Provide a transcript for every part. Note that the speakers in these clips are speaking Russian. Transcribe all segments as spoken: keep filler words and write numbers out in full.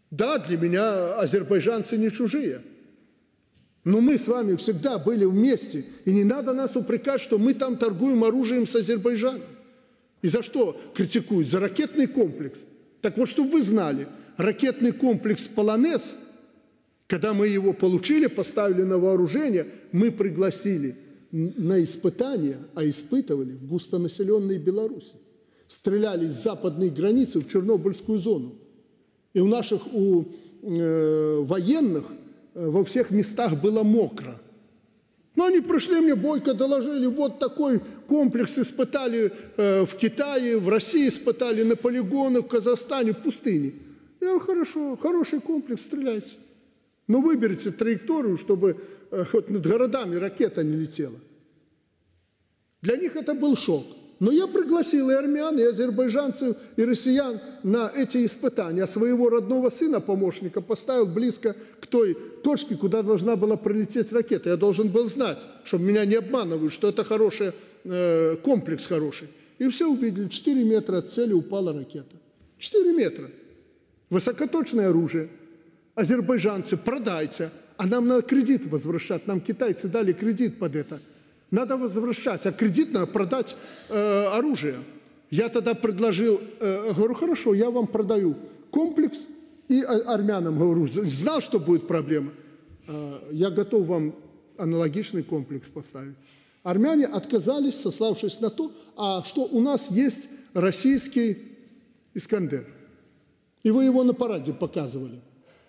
Да, для меня азербайджанцы не чужие. Но мы с вами всегда были вместе. И не надо нас упрекать, что мы там торгуем оружием с Азербайджаном. И за что критикуют? За ракетный комплекс. Так вот, чтобы вы знали, ракетный комплекс «Полонез», когда мы его получили, поставили на вооружение, мы пригласили на испытания, а испытывали в густонаселенной Беларуси. Стреляли с западной границы в Чернобыльскую зону. И у наших, у э, военных э, во всех местах было мокро. Но они пришли мне бойко, доложили, вот такой комплекс испытали э, в Китае, в России испытали, на полигонах, в Казахстане, в пустыне. Я говорю, хорошо, хороший комплекс, стреляйте. Но выберите траекторию, чтобы э, хоть над городами ракета не летела. Для них это был шок. Но я пригласил и армян, и азербайджанцев, и россиян на эти испытания. А своего родного сына, помощника, поставил близко к той точке, куда должна была прилететь ракета. Я должен был знать, чтобы меня не обманывают, что это хороший э, комплекс хороший. И все увидели, четыре метра от цели упала ракета. четыре метра. Высокоточное оружие. Азербайджанцы, продайте. А нам надо кредит возвращать. Нам китайцы дали кредит под это. Надо возвращать, а кредит надо продать э, оружие. Я тогда предложил, э, говорю, хорошо, я вам продаю комплекс, и армянам говорю, знал, что будет проблема, э, я готов вам аналогичный комплекс поставить. Армяне отказались, сославшись на то, а что у нас есть российский «Искандер». И вы его на параде показывали.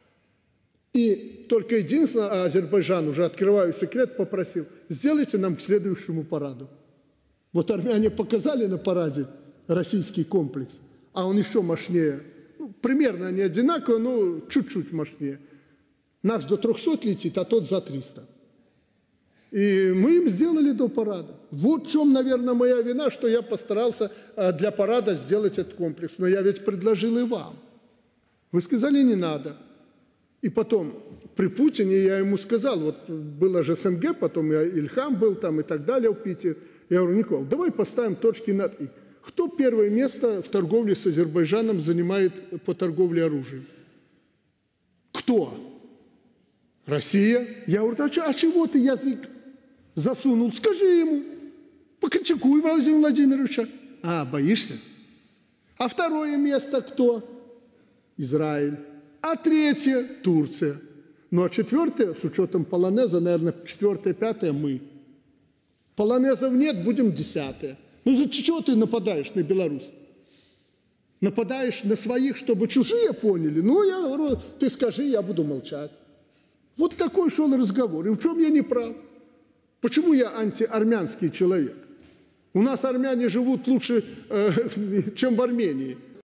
И только единственное, Азербайджан, уже открываю секрет, попросил, сделайте нам к следующему параду. Вот армяне показали на параде российский комплекс, а он еще мощнее. Ну, примерно они одинаковые, но чуть-чуть мощнее. Наш до трехсот летит, а тот за триста. И мы им сделали до парада. Вот в чем, наверное, моя вина, что я постарался для парада сделать этот комплекс. Но я ведь предложил и вам. Вы сказали, не надо. И потом, при Путине я ему сказал, вот было же СНГ, потом я Ильхам был там и так далее в Питере. Я говорю, Никол, давай поставим точки над «и». Кто первое место в торговле с Азербайджаном занимает по торговле оружием? Кто? Россия. Я говорю, а чего ты язык засунул? Скажи ему. Покритикуй Владимира Владимировича. А, боишься? А второе место кто? Израиль. А третье – Турция. Ну, а четвертое, с учетом полонеза, наверное, четвертое, пятое – мы. Полонезов нет, будем десятое. Ну, за чего ты нападаешь на Беларусь? Нападаешь на своих, чтобы чужие поняли? Ну, я говорю, ты скажи, я буду молчать. Вот такой шел разговор. И в чем я не прав? Почему я антиармянский человек? У нас армяне живут лучше, э, чем в Армении.